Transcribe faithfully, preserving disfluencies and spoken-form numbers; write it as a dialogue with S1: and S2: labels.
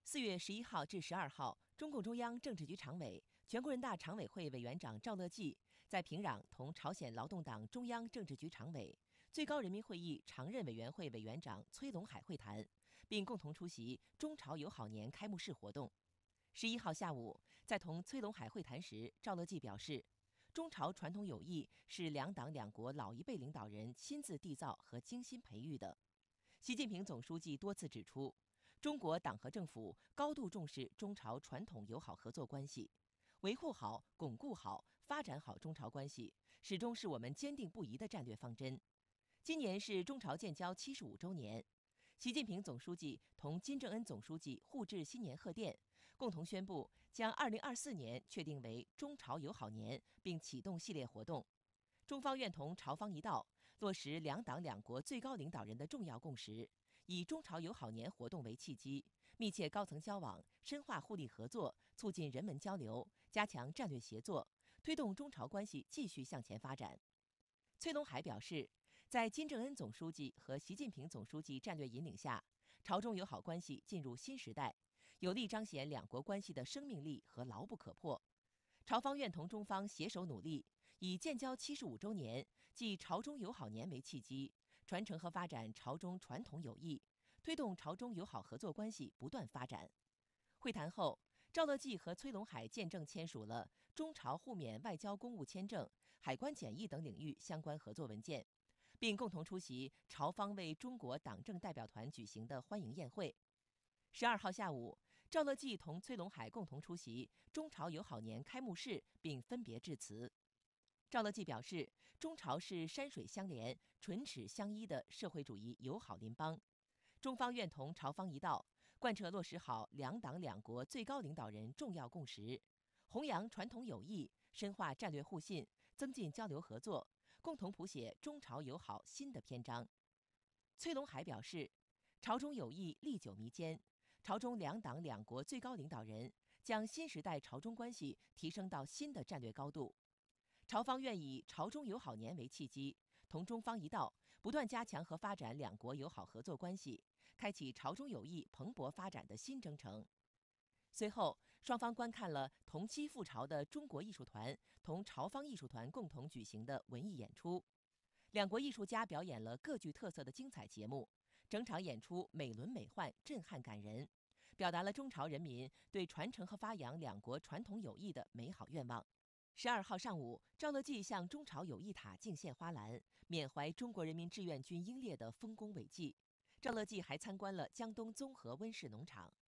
S1: 四月十一号至十二号，中共中央政治局常委、全国人大常委会委员长赵乐际在平壤同朝鲜劳动党中央政治局常委、最高人民会议常任委员会委员长崔龙海会谈，并共同出席中朝友好年开幕式活动。十一号下午，在同崔龙海会谈时，赵乐际表示，中朝传统友谊是两党两国老一辈领导人亲自缔造和精心培育的。习近平总书记多次指出，中国党和政府高度重视中朝传统友好合作关系，维护好、巩固好、发展好中朝关系，始终是我们坚定不移的战略方针。今年是中朝建交七十五周年，习近平总书记同金正恩总书记互致新年贺电，共同宣布将二零二四年确定为中朝友好年，并启动系列活动。中方愿同朝方一道，落实两党两国最高领导人的重要共识，以中朝友好年活动为契机，密切高层交往，深化互利合作，促进人文交流，加强战略协作，推动中朝关系继续向前发展。崔龙海表示，在金正恩总书记和习近平总书记战略引领下，朝中友好关系进入新时代，有力彰显两国关系的生命力和牢不可破。朝方愿同中方携手努力，以建交七十五周年暨朝中友好年为契机，传承和发展朝中传统友谊，推动朝中友好合作关系不断发展。会谈后，赵乐际和崔龙海见证签署了中朝互免外交公务签证、海关检疫等领域相关合作文件，并共同出席朝方为中国党政代表团举行的欢迎宴会。十二号下午，赵乐际同崔龙海共同出席中朝友好年开幕式，并分别致辞。赵乐际表示，中朝是山水相连、唇齿相依的社会主义友好邻邦，中方愿同朝方一道，贯彻落实好两党两国最高领导人重要共识，弘扬传统友谊，深化战略互信，增进交流合作，共同谱写中朝友好新的篇章。崔龙海表示，朝中友谊历久弥坚，朝中两党两国最高领导人将新时代朝中关系提升到新的战略高度。朝方愿以朝中友好年为契机，同中方一道，不断加强和发展两国友好合作关系，开启朝中友谊蓬勃发展的新征程。随后，双方观看了同期赴朝的中国艺术团同朝方艺术团共同举行的文艺演出，两国艺术家表演了各具特色的精彩节目，整场演出美轮美奂，震撼感人，表达了中朝人民对传承和发扬两国传统友谊的美好愿望。十二号上午，赵乐际向中朝友谊塔敬献花篮，缅怀中国人民志愿军英烈的丰功伟绩。赵乐际还参观了江东综合温室农场。